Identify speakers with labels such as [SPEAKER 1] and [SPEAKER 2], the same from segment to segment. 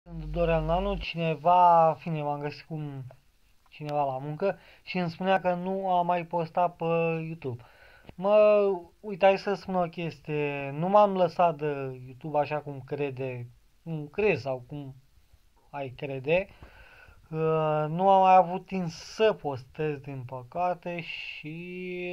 [SPEAKER 1] Sunt Doreal Nanu, cineva, fine, m-am găsit cu cineva la muncă și îmi spunea că nu a mai postat pe YouTube. Uite, hai să spun o chestie, nu m-am lăsat de YouTube așa cum crezi sau cum ai crede. Nu am mai avut timp să postez, din păcate, și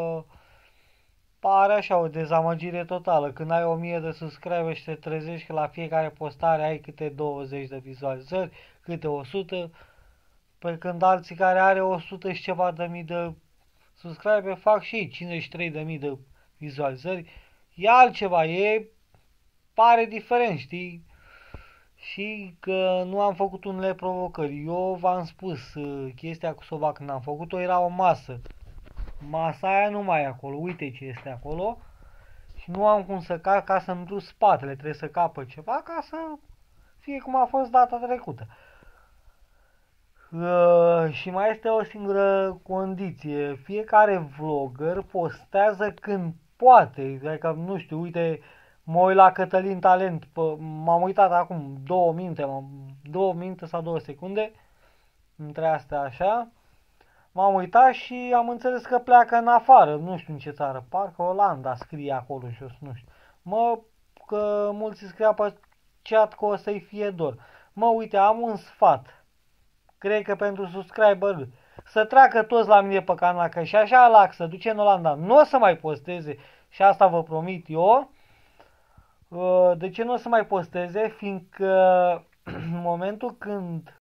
[SPEAKER 1] pare așa o dezamăgire totală. Când ai 1000 de subscriberi și te trezești că la fiecare postare ai câte 20 de vizualizări, câte 100, pe când alții care are 100 și ceva de mii de subscriberi fac și ei 53 de mii de vizualizări. E altceva, pare diferent, știi? Și că nu am făcut unele provocări. Eu v-am spus, chestia cu soba când am făcut-o era o masă. Masa aia nu mai e acolo, uite ce este acolo. Și nu am cum să cac ca să-mi duc spatele, trebuie să capă ceva ca să fie cum a fost data trecută. Și mai este o singură condiție, fiecare vlogger postează când poate, adică nu știu, uite, mă uit la Cătălin Talent, m-am uitat acum 2 minute sau 2 secunde, între astea așa, m-am uitat și am înțeles că pleacă în afară, nu știu în ce țară, parcă Olanda scrie acolo jos, nu știu. Că mulți scria pe chat că o să-i fie dor. Uite, am un sfat, cred că pentru subscriber, să treacă toți la mine pe canal, că și așa lac să duce în Olanda, nu o să mai posteze, și asta vă promit eu. De ce nu o să mai posteze? Fiindcă în momentul când